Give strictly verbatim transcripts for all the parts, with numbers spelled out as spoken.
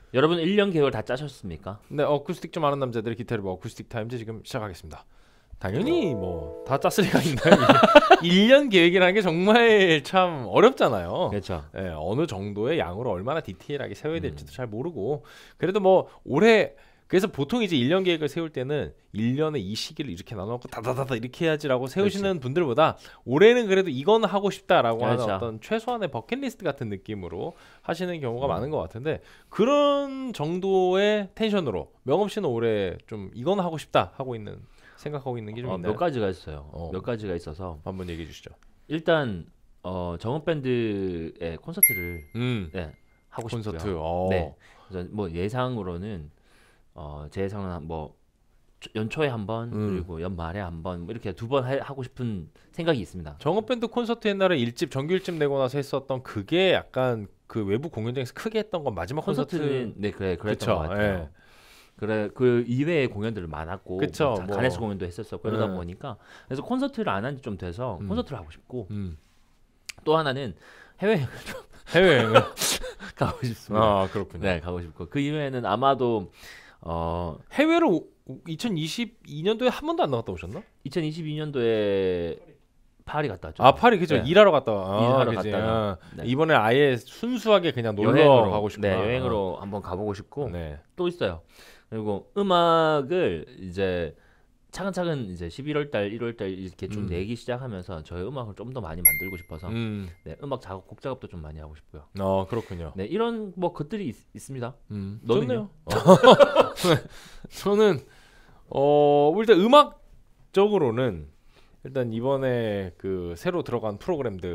여러분 일 년 계획을 다 짜셨습니까? 네, 어쿠스틱 좀 아는 남자들의 기타를 뭐 어쿠스틱 타임즈 지금 시작하겠습니다. 당연히 뭐 다 짰을 리가 있나요? 일 년 계획이라는 게 정말 참 어렵잖아요. 그렇죠. 예, 어느 정도의 양으로 얼마나 디테일하게 세워야 될지도 음. 잘 모르고 그래도 뭐 올해 그래서 보통 이제 일 년 계획을 세울 때는 일 년에 이 시기를 이렇게 나눠놓고 다다다다 이렇게 해야지라고 세우시는 그렇지. 분들보다 올해는 그래도 이건 하고 싶다라고 그렇죠. 하는 어떤 최소한의 버킷리스트 같은 느낌으로 하시는 경우가 음. 많은 것 같은데 그런 정도의 텐션으로 명엄 씨는 올해 좀 이건 하고 싶다 하고 있는 생각하고 있는 게 좀 어, 있나요? 몇 가지가 있어요. 어. 몇 가지가 있어서 한번 얘기해 주시죠. 일단 어, 정읍 밴드의 콘서트를 음, 네, 하고 콘서트. 싶고요. 어. 네. 그래서 뭐 예상으로는 어, 제 예상은 뭐 초- 연초에 한 번 음. 그리고 연말에 한 번 뭐 이렇게 두 번 하고 싶은 생각이 있습니다. 정읍 밴드 콘서트 옛날에 일집 정규 일집 내고 나서 했었던 그게 약간 그 외부 공연장에서 크게 했던 건 마지막 콘서트는 콘서트. 네 그래 그랬던 그쵸, 것 같아요. 예. 그래 그 이외의 공연들 많았고 그쵸, 뭐 뭐. 가네스 공연도 했었었고 그러다 예. 보니까 그래서 콘서트를 안 한 지 좀 돼서 음. 콘서트를 하고 싶고 음. 또 하나는 해외여행을 좀 해외여행을. 가고 싶습니다. 아 그렇군요. 네 가고 싶고 그 이외에는 아마도 어 해외로 이천이십이 년도에 한 번도 안 나갔다 오셨나? 이천이십이 년도에 파리 갔다 왔죠. 아 파리 그죠. 네. 일하러 갔다. 와. 아, 일하러 그지. 갔다가, 아, 네. 이번에 아예 순수하게 그냥 놀러 여행으로 가고 싶구나. 네 여행으로 한번 가보고 싶고 네. 또 있어요. 그리고 음악을 이제 차근차근 이제 십일월 달, 일월 달 이렇게 좀 음. 내기 시작하면서 저희 음악을 좀 더 많이 만들고 싶어서 음. 네, 음악 작업, 곡 작업도 좀 많이 하고 싶고요. 어 그렇군요. 네, 이런 뭐 것들이 있, 있습니다. 음. 너는요? 좋네요. 저는 어 일단 음악적으로는 일단 이번에 그 새로 들어간 프로그램들이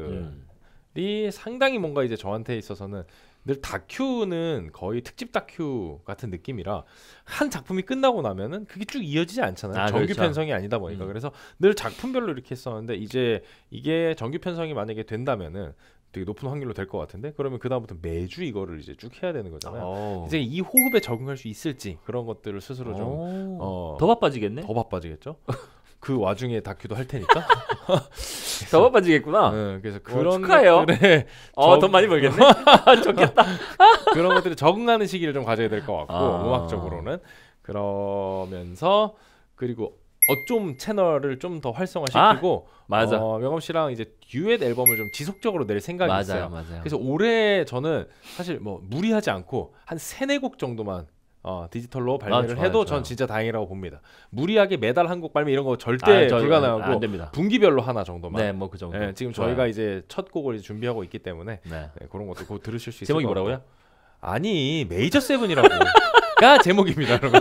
음. 상당히 뭔가 이제 저한테 있어서는 늘 다큐는 거의 특집 다큐 같은 느낌이라 한 작품이 끝나고 나면은 그게 쭉 이어지지 않잖아요. 아, 정규 그렇죠. 편성이 아니다 보니까 음. 그래서 늘 작품별로 이렇게 했었는데 이제 이게 정규 편성이 만약에 된다면은 되게 높은 확률로 될 것 같은데 그러면 그 다음부터 매주 이거를 이제 쭉 해야 되는 거잖아요. 오. 이제 이 호흡에 적응할 수 있을지 그런 것들을 스스로 좀 오. 어, 더 바빠지겠네? 더 바빠지겠죠. 그 와중에 다큐도 할 테니까. 더 바빠지겠구나. 네, 그래서 어, 그런 축하해요. 것들에 어, 저- 돈 많이 벌겠네. 좋겠다. 그런 것들에 적응하는 시기를 좀 가져야 될 것 같고 아. 음악적으로는 그러면서 그리고 어좀 채널을 좀 더 활성화시키고 맞아. 어, 명엄 씨랑 이제 듀엣 앨범을 좀 지속적으로 낼 생각이 맞아요, 있어요. 맞아요. 그래서 올해 저는 사실 뭐 무리하지 않고 한 세네 곡 정도만 어, 디지털로 발매를 좋아요, 해도 좋아요. 전 진짜 다행이라고 봅니다. 무리하게 매달 한 곡 발매 이런 거 절대 아, 저희- 불가능하고 안 됩니다. 분기별로 하나 정도만. 네, 뭐 그 정도. 예, 지금 좋아요. 저희가 이제 첫 곡을 이제 준비하고 있기 때문에 네. 네, 그런 것도 곧 들으실 수 있을 제목이 것 같고. 뭐라고요? 아니 메이저 세븐이라고가 제목입니다, 여러분.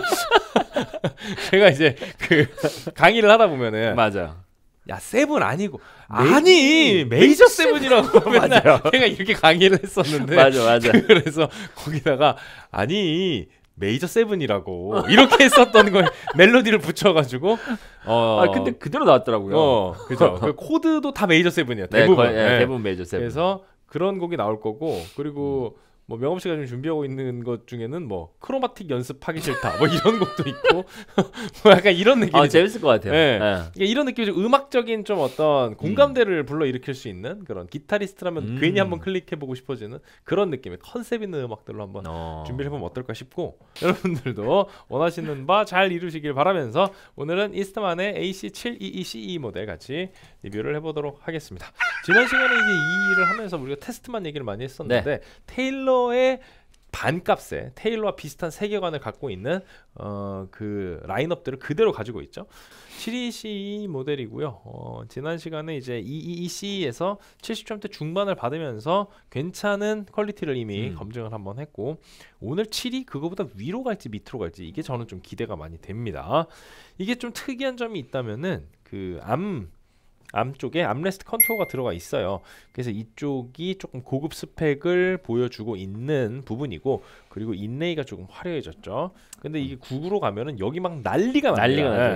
제가 이제 그 강의를 하다 보면은 맞아요. 야 세븐 아니고 메이- 아니 메이저 세븐이라고 맨날 맞아요. 제가 이렇게 강의를 했었는데 맞아, 맞아. 그래서 거기다가 아니 메이저 세븐이라고 이렇게 했었던 거에 멜로디를 붙여가지고 어 아, 근데 그대로 나왔더라고요. 어 그죠 그 코드도 다 메이저 세븐이야 네, 대부분. 거의, 예, 예. 대부분 메이저 세븐. 그래서 그런 곡이 나올 거고 그리고 뭐 명엄 씨가 지금 준비하고 있는 것 중에는 뭐 크로마틱 연습하기 싫다 뭐 이런 곡도 있고 뭐 약간 이런 느낌이 아, 재밌을 것 같아요. 네. 예. 이게 이런 느낌이 좀 음악적인 좀 어떤 공감대를 불러일으킬 수 있는 그런 기타리스트라면 음. 괜히 한번 클릭해보고 싶어지는 그런 느낌의 컨셉 있는 음악들로 한번 어. 준비를 해보면 어떨까 싶고 여러분들도 원하시는 바 잘 이루시길 바라면서 오늘은 이스트만의 에이씨 칠이이씨이 모델 같이 리뷰를 해보도록 하겠습니다. 지난 시간에 이제 이 일을 하면서 우리가 테스트만 얘기를 많이 했었는데 테일러의 반값에 테일러와 비슷한 세계관을 갖고 있는 어, 그 라인업들을 그대로 가지고 있죠. 칠이이씨 모델이고요. 어, 지난 시간에 이제 이이이씨에서 칠십 점대 중반을 받으면서 괜찮은 퀄리티를 이미 음. 검증을 한번 했고 오늘 칠이 그거보다 위로 갈지 밑으로 갈지 이게 저는 좀 기대가 많이 됩니다. 이게 좀 특이한 점이 있다면은 그암 암 쪽에 암레스트 컨투어가 들어가 있어요. 그래서 이쪽이 조금 고급 스펙을 보여주고 있는 부분이고 그리고 인레이가 조금 화려해졌죠. 근데 이게 구구로 가면은 여기 막 난리가 납니다. 난리가 나죠. 이게.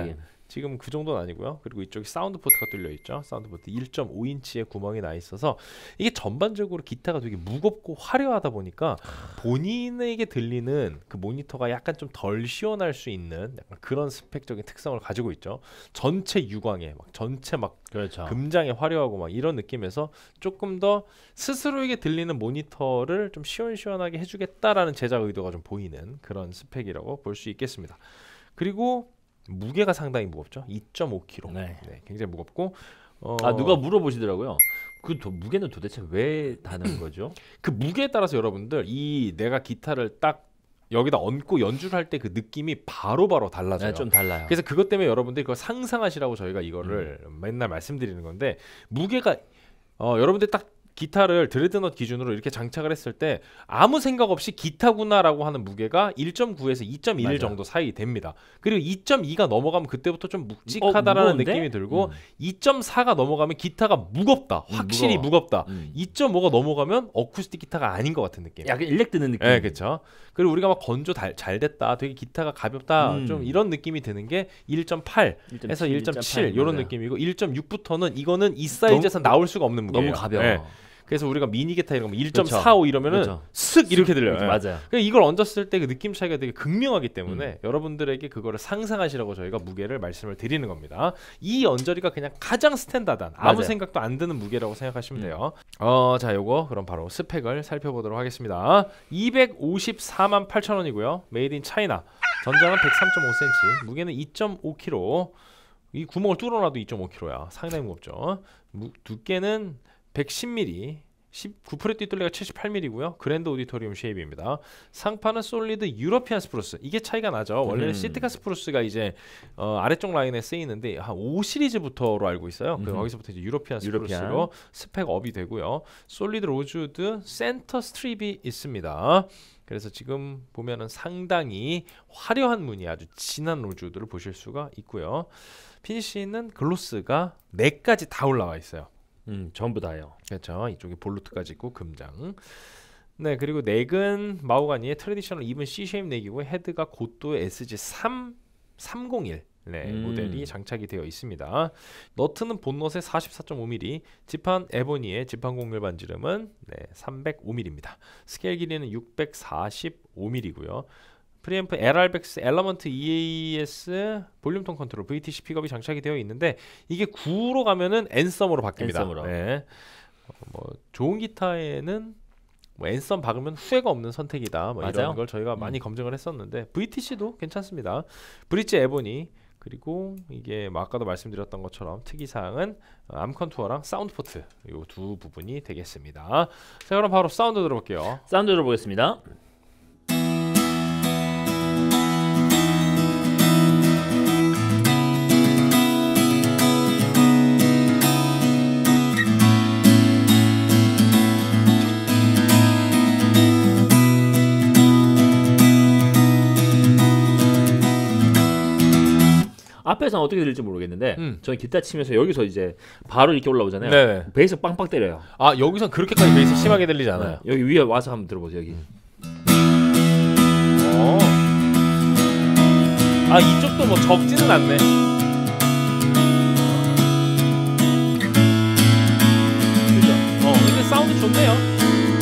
지금 그 정도는 아니고요. 그리고 이쪽에 사운드 포트가 뚫려 있죠. 사운드 포트 일 점 오 인치의 구멍이 나 있어서 이게 전반적으로 기타가 되게 무겁고 화려하다 보니까 본인에게 들리는 그 모니터가 약간 좀 덜 시원할 수 있는 약간 그런 스펙적인 특성을 가지고 있죠. 전체 유광에 막 전체 막 그렇죠. 금장에 화려하고 막 이런 느낌에서 조금 더 스스로에게 들리는 모니터를 좀 시원시원하게 해주겠다라는 제작 의도가 좀 보이는 그런 스펙이라고 볼 수 있겠습니다. 그리고 무게가 상당히 무겁죠. 이 점 오 킬로그램. 네. 네, 굉장히 무겁고 어, 아 누가 물어보시더라고요. 그 도, 무게는 도대체 왜 다는 거죠? 그 무게에 따라서 여러분들 이 내가 기타를 딱 여기다 얹고 연주를 할 때 그 느낌이 바로바로 달라져요. 네, 좀 달라요. 그래서 그것 때문에 여러분들이 그걸 상상하시라고 저희가 이거를 음. 맨날 말씀드리는 건데 무게가 어, 여러분들 딱 기타를 드레드넛 기준으로 이렇게 장착을 했을 때 아무 생각 없이 기타구나라고 하는 무게가 일 점 구에서 이 점 일 맞아. 정도 사이 됩니다. 그리고 이 점 이가 넘어가면 그때부터 좀 묵직하다라는 어, 느낌이 들고 음. 이 점 사가 넘어가면 기타가 무겁다. 확실히 음, 무겁다. 음. 이 점 오가 넘어가면 어쿠스틱 기타가 아닌 것 같은 느낌. 약간 일렉 드는 느낌. 네, 그렇죠. 그리고 우리가 막 건조 달, 잘 됐다, 되게 기타가 가볍다, 음. 좀 이런 느낌이 드는 게 일 점 팔에서 일 점 칠 이런 느낌이고 일 점 육부터는 이거는 이 사이즈에서 너무, 나올 수가 없는 무게예요. 너무 가벼워. 네. 그래서 우리가 미니 기타 이런 거 일 점 그렇죠. 사오 이러면은 그렇죠. 슥 이렇게 들려요. 네. 맞아요. 그러니까 이걸 얹었을 때 그 느낌 차이가 되게 극명하기 때문에 음. 여러분들에게 그거를 상상하시라고 저희가 무게를 말씀을 드리는 겁니다. 이 언저리가 그냥 가장 스탠다드한 아무 맞아요. 생각도 안 드는 무게라고 생각하시면 음. 돼요. 어, 자, 요거 그럼 바로 스펙을 살펴보도록 하겠습니다. 이백오십사만 팔천 원이고요. 메이드 인 차이나. 전장은 백삼 점 오 센티미터, 무게는 이 점 오 킬로그램. 이 구멍을 뚫어놔도 이 점 오 킬로그램야. 상당히 무겁죠. 무, 두께는 백십 밀리미터. 십구 프렛 뒷둘레가 칠십팔 밀리미터고요. 그랜드 오디토리움 쉐입입니다. 상판은 솔리드 유러피안 스프루스. 이게 차이가 나죠. 원래는 음. 시티카 스프루스가 이제 어, 아래쪽 라인에 쓰이는데 한 오 시리즈부터로 알고 있어요. 그 음. 거기서부터 이제 유러피안 유러피안. 스프루스로 스펙 업이 되고요. 솔리드 로즈우드 센터 스트립이 있습니다. 그래서 지금 보면은 상당히 화려한 무늬, 아주 진한 로즈우드를 보실 수가 있고요. 피니쉬는 글로스가 네 가지 다 올라와 있어요. 음, 전부 다요. 그렇죠. 이쪽에 볼루트까지 있고 금장. 네, 그리고 넥은 마호가니의 트레디셔널 이븐 C 쉐입 넥이고 헤드가 고도의 에스지 삼 삼공일 네, 음. 모델이 장착이 되어 있습니다. 너트는 본넛의 사십사 점 오 밀리미터, 지판 에보니의 지판 공밀 반지름은 네, 삼백오 밀리미터입니다. 스케일 길이는 육백사십오 밀리미터고요. 프리앰프 엘알백스 엘러먼트 이에이에스 볼륨톤 컨트롤 브이티씨 픽업이 장착이 되어 있는데 이게 구로 가면은 앤썸으로 바뀝니다. 앤썸으로. 네. 어, 뭐 좋은 기타에는 뭐 앤썸 박으면 후회가 없는 선택이다. 뭐 이런 맞아요. 걸 저희가 음. 많이 검증을 했었는데 브이티씨도 괜찮습니다. 브릿지 에보니 그리고 이게 뭐 아까도 말씀드렸던 것처럼 특이사항은 암 컨투어랑 사운드 포트 이 두 부분이 되겠습니다. 자, 그럼 바로 사운드 들어볼게요. 사운드 들어보겠습니다. 앞에서는 어떻게 들릴지 모르겠는데 음. 저는 기타 치면서 여기서 이제 바로 이렇게 올라오잖아요. 네네. 베이스 빵빵 때려요. 아, 여기선 그렇게까지 베이스 심하게 들리지 않아요. 네. 여기 위에 와서 한번 들어보세요. 여기. 어. 아, 이쪽도 뭐 적지는 않네. 그죠? 어, 근데 사운드 좋네요.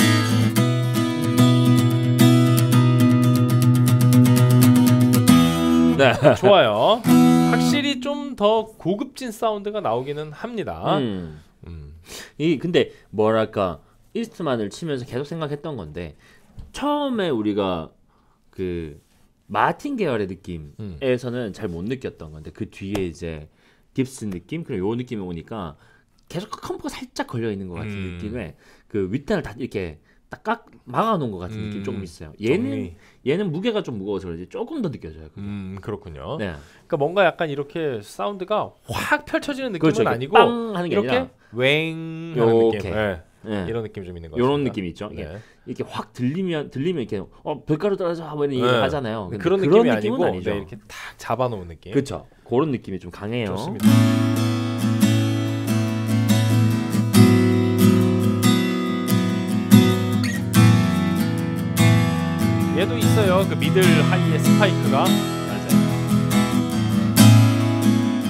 네. 좋아요. 확실히 좀 더 고급진 사운드가 나오기는 합니다. 음. 음. 이 근데 뭐랄까 이스트만을 치면서 계속 생각했던 건데 처음에 우리가 그 마틴 계열의 느낌에서는 잘 못 느꼈던 건데 그 뒤에 이제 깁슨 느낌 그리고 요 느낌이 오니까 계속 컴프가 살짝 걸려 있는 것 같은 음. 느낌에 그 윗단을 다 이렇게 딱 깎 막아놓은 것 같은 음. 느낌 조금 있어요. 얘는 정리. 얘는 무게가 좀 무거워서 그런지 조금 더 느껴져요. 그게. 음, 그렇군요. 네. 그러니까 뭔가 약간 이렇게 사운드가 확 펼쳐지는 느낌은 그렇죠. 아니고 빵 하는 게 이렇게 아니라 웽 하는 요렇게. 느낌. 네. 네. 이런 느낌이 좀 있는 것 이런 같습니다. 느낌이 있죠. 이게 네. 이렇게 확 들리면 들리면 이렇게 어 별가루 떨어져 뭐 이런 얘기 네. 하잖아요. 근데 그런 그런 느낌이 느낌은 아니고 아니죠. 네, 이렇게 탁 잡아놓은 느낌. 그렇죠. 그런 느낌이 좀 강해요. 좋습니다. 얘도 있어요. 그 미들 하이의 스파이크가. 맞아요.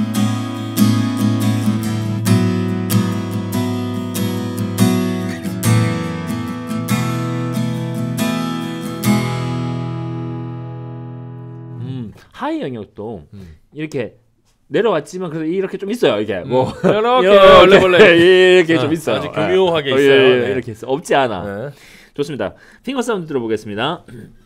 하이 영역도 음. 이렇게 내려왔지만 그래도 이렇게 좀 있어요. 이게 뭐 음. 이렇게 원래 원래 이렇게 어, 좀 있어요. 아주 교묘하게 어, 있어요. 예, 예, 네. 이렇게 있어. 없지 않아. 네. 좋습니다. 핑거 사운드 들어보겠습니다.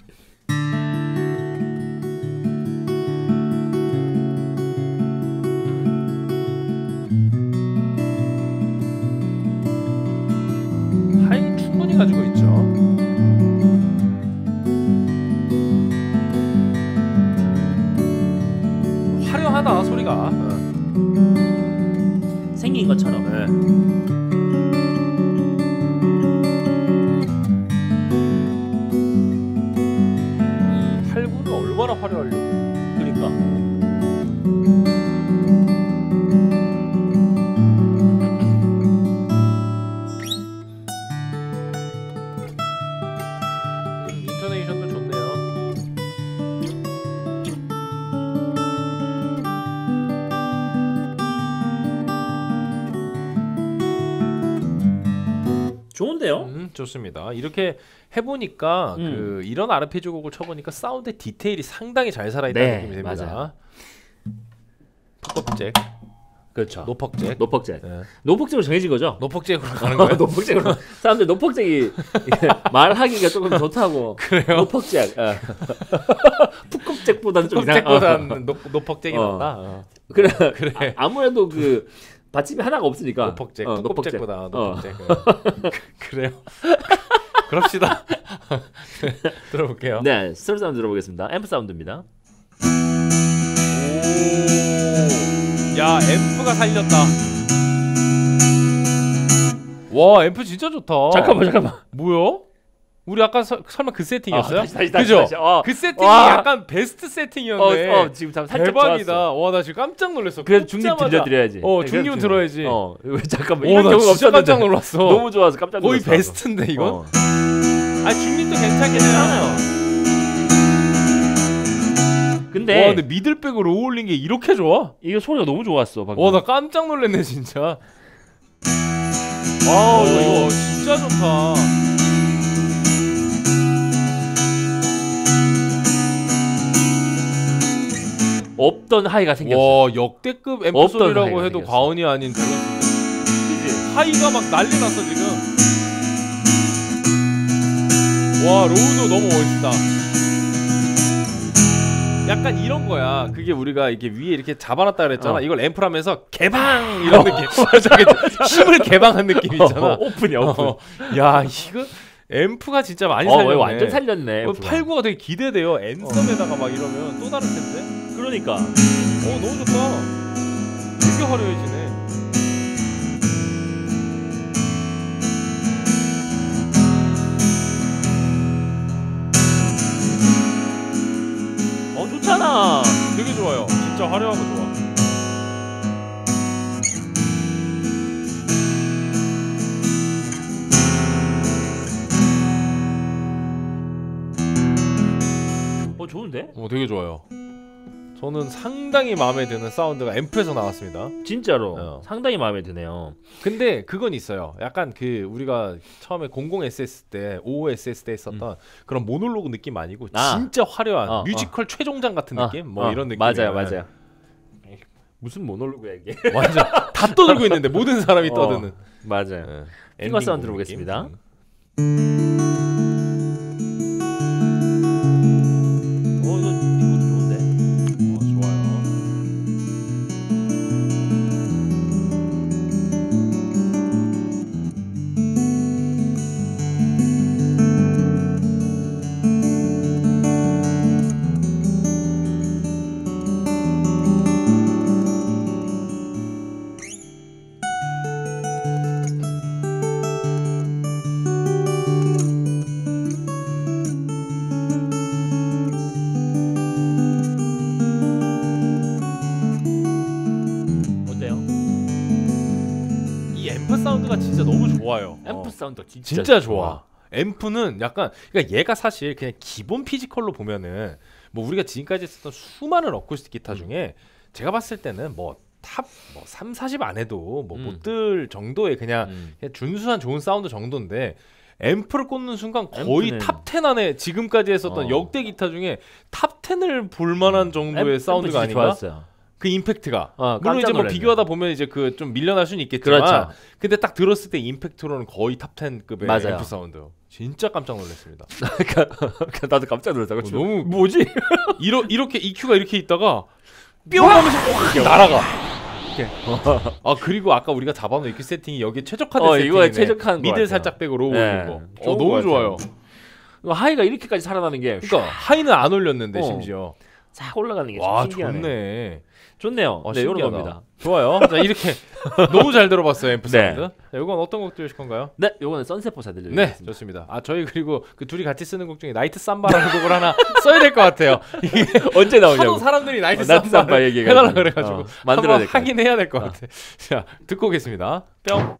하이 충분히 가지고 있죠. 화려하다 소리가. 생긴 것처럼. 네. 팔구는 얼마나 화려하려고. 그러니까. 음, 인토네이션도 좋네요. 좋은데요? 음, 좋습니다. 이렇게 해보니까 음. 그 이런 아르페지오 곡을 쳐보니까 사운드 디테일이 상당히 잘 살아있다는 네, 느낌이 듭니다. 맞아요. 톡잭, 그렇죠. 노퍽잭, 노퍽잭. 네. 노폭잭으로 정해진 거죠? 노퍽잭으로 가는 거예요? 노폭잭으로. 사람들 노폭잭이 말하기가 조금 좋다고. 그래요? 노폭잭. 예. 푸컵잭보다는 좀 이상. 톡잭보다는 노 노퍽잭이 어. 낫다. 어. 그래. 그래. 아, 아무래도 그 받침이 하나가 없으니까. 노퍽잭, 어, 톡잭보다 어. 노퍽잭. 그래요? 그럽시다. 들어볼게요. 네, 스토리 사운드 들어보겠습니다. 앰프 사운드입니다. 오, 야 앰프가 살렸다. 와 앰프 진짜 좋다. 잠깐만, 잠깐만. 뭐야? 우리 아까 서, 설마 그 세팅이었어요? 아, 다시, 다시, 다시, 그죠? 다시. 어. 그 세팅이 와. 약간 베스트 세팅이었네. 어, 어, 지금 참 살짝 대박이다. 좋았어. 와 나 지금 깜짝 놀랐어. 그래도 중립 꽂자마자- 들려드려야지. 어 네, 중립은 그래도 들어야지. 어, 왜 잠깐만 오, 이런 나 경우가 진짜 없었는데. 깜짝 놀랐어. 너무 좋아서 깜짝 놀랐어. 거의 베스트인데 이건? 어. 아 중립도 괜찮긴 해요. 근데, 와 근데 미들백으로 어울린 게 이렇게 좋아? 이거 소리가 너무 좋았어. 방금. 와 나 깜짝 놀랐네 진짜. 아, 어, 이거, 이거 이거 진짜 좋다. 없던 하이가 생겼어. 와 역대급 앰프 없던 소리라고 하이가 해도 생겼어. 과언이 아닌 그런 그치? 하이가 막 난리 났어 지금. 와 로우도 너무 멋있다. 약간 이런 거야. 그게 우리가 이게 위에 이렇게 잡아놨다 그랬잖아. 어. 이걸 앰프라면서 개방 이런 느낌. 힘을 개방한 느낌 있잖아. 어, 오픈이야, 오픈. 어. 야 이거 앰프가 진짜 많이 어, 살렸네. 완전 살렸네. 어, 앰프가. 팔구가 되게 기대돼요. 앤썸에다가 막 이러면 또 다를 텐데. 그러니까. 어 너무 좋다. 되게 화려해지네. 어, 좋잖아. 되게 좋아요. 진짜 화려하고 좋아. 어, 좋은데? 어 되게 좋아요. 저는 상당히 마음에 드는 사운드가 앰프에서 나왔습니다. 진짜로. 어. 상당히 마음에 드네요. 근데 그건 있어요. 약간 그 우리가 처음에 공공 에스에스 때, 오오 에스에스 때 했었던 그런 모놀로그 느낌 아니고 아. 진짜 화려한 어, 뮤지컬 최종장 같은 어, 느낌? 뭐 어, 이런 느낌. 맞아요, 맞아요. 무슨 모놀로그야 이게? 완전 다 떠들고 있는데 모든 사람이 어, 떠드는. 맞아요. 네. 핑거 엔딩 사운드 곡 들어보겠습니다. 느낌. 어, 이거 핑거도 좋은데? 어, 좋아요. 어때요? 이 앰프 사운드가 진짜 너무 좋아요. 앰프 어. 사운드 진짜, 진짜 좋아. 앰프는 약간 그러니까 얘가 사실 그냥 기본 피지컬로 보면은 뭐 우리가 지금까지 썼던 수많은 어쿠스틱 기타 중에 제가 봤을 때는 뭐 탑 뭐 삼, 사십 안 해도 뭐 음. 못 들 정도의 그냥, 음. 그냥 준수한 좋은 사운드 정도인데 앰프를 꽂는 순간 거의 앰프는... 탑 텐 안에 지금까지 했었던 어. 역대 기타 중에 탑 텐을 볼만한 정도의 앰프, 사운드가 앰프 아닌가? 좋았어요. 그 임팩트가 어, 물론 이제 뭐 놀랐네. 비교하다 보면 이제 그 좀 밀려날 수는 있겠지만 그렇죠. 근데 딱 들었을 때 임팩트로는 거의 탑 텐급의 맞아요. 앰프 사운드. 진짜 깜짝 놀랐습니다. 나도 깜짝 놀랐다고. 어, 너무 뭐지? 이러, 이렇게 이큐가 이렇게 있다가 뿅 하면서 확 날아가. 아 그리고 아까 우리가 잡아놓은 이큐 세팅이 여기 최적화된 어, 세팅이네. 이거에 최적화한 미들 것 살짝 빼고 로우 네. 올린 거. 어, 좋은 너무 것 좋아요. 하이가 이렇게까지 살아나는 게 그러니까 하이는 안 올렸는데 어. 심지어. 싹 올라가는 게 와 신기하네. 좋네. 좋네요. 어, 네, 이런 신기하다. 겁니다. 좋아요. 자 이렇게 너무 잘 들어봤어요 앰프 네. 사운드. 자, 이건 어떤 곡 들으실 건가요? 네, 요거는 선셋보사 네, 들려드리겠습니다. 좋습니다. 아 저희 그리고 그 둘이 같이 쓰는 곡 중에 나이트 삼바라는 곡을 하나 써야 될 것 같아요. 이게 언제 나오냐고. 하도 사람들이 나이트 어, 나이트 삼바 삼바 얘기해가지고. 해달라 그래가지고 어, 만들어야 한번 될 것 같아. 하긴 해야 될 것 어. 같아. 자 듣고 오겠습니다. 뿅.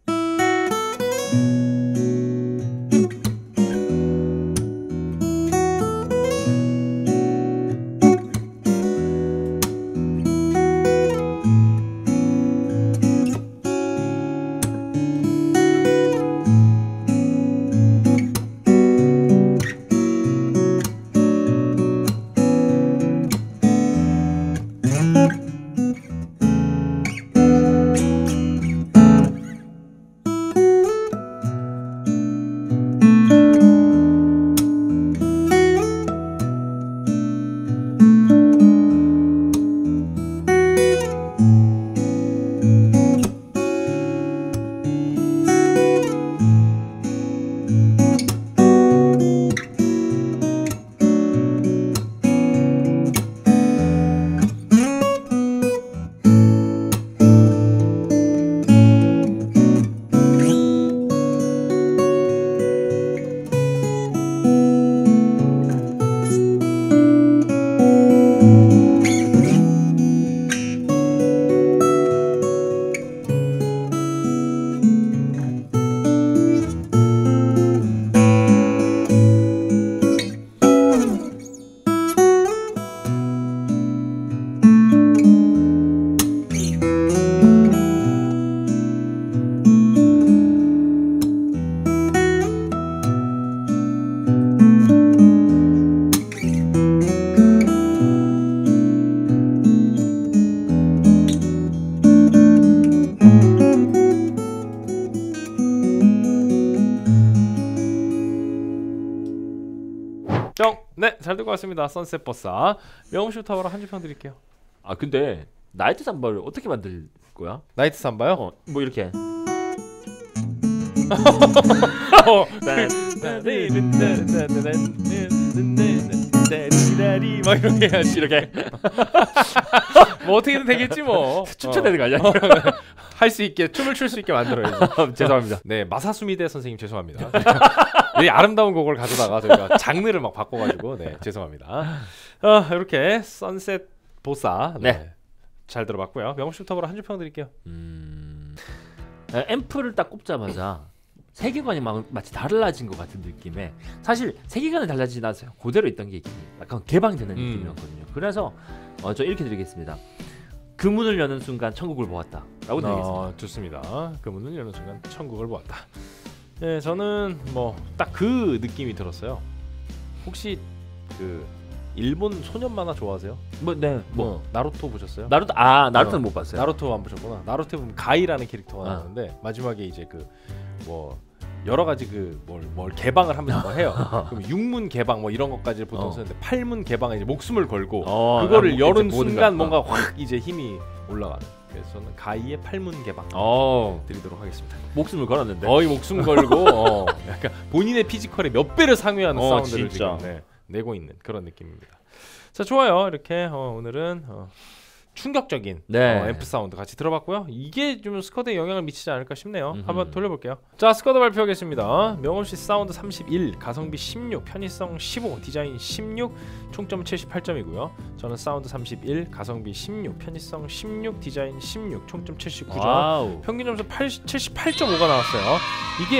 네, 잘 듣고 왔습니다. 선셋 버사 명음쇼 타워로 한 줄 평 드릴게요. 아 근데 나이트 삼바를 어떻게 만들 거야? 나이트 삼바요? 어, 뭐 이렇게. 어, 막 이렇게 해야지. 이렇게 뭐 어떻게든 되겠지 뭐. 추천되는 거 아니야? 할 수 있게 춤을 출 수 있게 만들어야지. 죄송합니다. 네, 마사수미데 선생님 죄송합니다. 이 아름다운 곡을 가져다가 저희가 장르를 막 바꿔가지고 네 죄송합니다. 어, 이렇게 선셋 보사 네. 네. 잘 들어봤고요. 명식부터 한 줄 평 드릴게요. 음... 앰프를 딱 꼽자마자 세계관이 막 마치 달라진 것 같은 느낌에 사실 세계관은 달라지지 않았어요. 그대로 있던 게 약간 개방되는 음. 느낌이었거든요. 그래서 어, 저 이렇게 드리겠습니다. 그 문을 여는 순간 천국을 보았다 라고 드리겠습니다. 어, 좋습니다. 그 문을 여는 순간 천국을 보았다. 네, 저는 뭐 딱 그 느낌이 들었어요. 혹시 그 일본 소년 만화 좋아하세요? 뭐, 네, 뭐 어, 나루토 보셨어요? 나루토 아 나루토는 어, 못 봤어요. 나루토 안 보셨구나. 나루토에 보면 가이라는 캐릭터가 어. 나오는데 마지막에 이제 그 뭐 여러 가지 그 뭘 뭘 개방을 하면서 뭐 해요. 그럼 육문 개방 뭐 이런 것까지 보통 어. 쓰는데 팔문 개방에 이제 목숨을 걸고 어, 그거를 난 열은 이제 모든 순간 거. 뭔가 확 이제 힘이 올라가는. 그래서 저는 가이의 팔문 개방 어, 드리도록 하겠습니다. 목숨을 걸었는데. 거의 목숨 걸고 어, 약간 본인의 피지컬의 몇 배를 상회하는 어, 사운드를 진짜. 지금 네, 내고 있는 그런 느낌입니다. 자 좋아요. 이렇게 어, 오늘은 어, 충격적인 네. 어, 앰프 사운드 같이 들어봤고요. 이게 좀 스쿼드에 영향을 미치지 않을까 싶네요. 음흠. 한번 돌려볼게요. 자 스쿼드 발표하겠습니다. 명호씨 사운드 삼십일, 가성비 십육, 편의성 십오, 디자인 십육, 총점 칠십팔 점이고요. 저는 사운드 삼십일, 가성비 십육, 편의성 십육, 디자인 십육, 총점 칠십구 점. 와우. 평균 점수 칠십팔 점 오가 나왔어요. 이게 그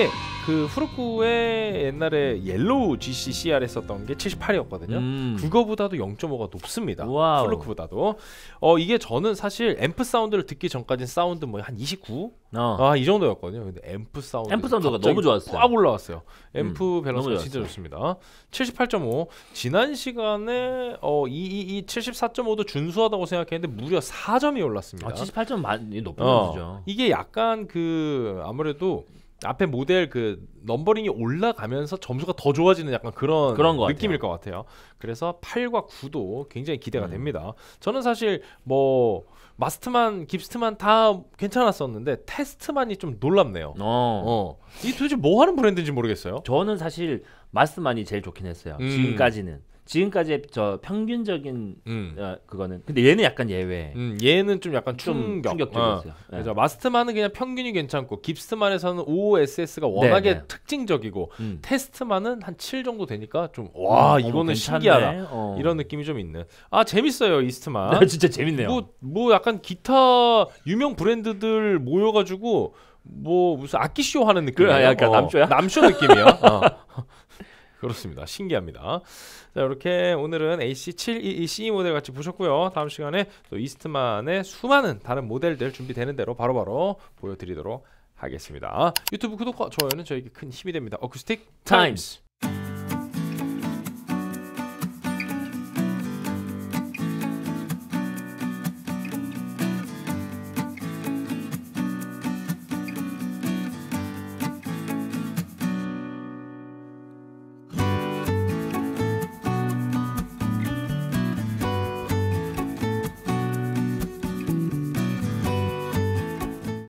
그 후르쿠의 옛날에 옐로우 지씨 씨알 했었던 게 칠십팔이었거든요. 음. 그거보다도 영 점 오가 높습니다. 와우. 후르쿠보다도. 어 이게 저는 사실 앰프 사운드를 듣기 전까지는 사운드 뭐 한 이십구? 어. 아 이 정도였거든요. 근데 앰프 사운드 앰프 사운드가 갑자기 너무 좋았어요. 꽉 올라왔어요. 앰프 음, 밸런스가 너무 진짜 좋습니다. 칠십팔 점 오. 지난 시간에 어 이이이 칠십사 점 오도 준수하다고 생각했는데 무려 사 점이 올랐습니다. 아, 칠십팔 점 많이 높은 어, 점수죠. 이게 약간 그 아무래도 앞에 모델 그 넘버링이 올라가면서 점수가 더 좋아지는 약간 그런, 그런 것 느낌일 같아요. 것 같아요. 그래서 팔과 구도 굉장히 기대가 음. 됩니다. 저는 사실 뭐 마스트만, 깁스트만 다 괜찮았었는데 테스트만이 좀 놀랍네요. 어. 어, 이 도대체 뭐 하는 브랜드인지 모르겠어요. 저는 사실 마스만이 제일 좋긴 했어요. 음. 지금까지는. 지금까지의 저 평균적인 음. 어, 그거는. 근데 얘는 약간 예외. 음, 얘는 좀 약간 좀 충격. 충격적이었어요. 어. 네. 그래서 마스트만은 그냥 평균이 괜찮고 깁스트만에서는 오오에스에스가 워낙에 네, 네. 특징적이고 음. 테스트만은 한 칠 정도 되니까 좀 와 음, 이거는 어머, 신기하다 괜찮네. 어. 이런 느낌이 좀 있는. 아 재밌어요 이스트만. 네, 진짜 재밌네요. 뭐, 뭐 약간 기타 유명 브랜드들 모여가지고 뭐 무슨 악기 쇼 하는 느낌이에요. 그래, 약간 남쇼야? 남쇼 느낌이야. 어. 그렇습니다. 신기합니다. 자 이렇게 오늘은 에이씨 칠이이 씨이 모델 같이 보셨고요. 다음 시간에 또 이스트만의 수많은 다른 모델들 준비되는 대로 바로바로 보여드리도록 하겠습니다. 유튜브 구독과 좋아요는 저에게 큰 힘이 됩니다. 어쿠스틱 타임스.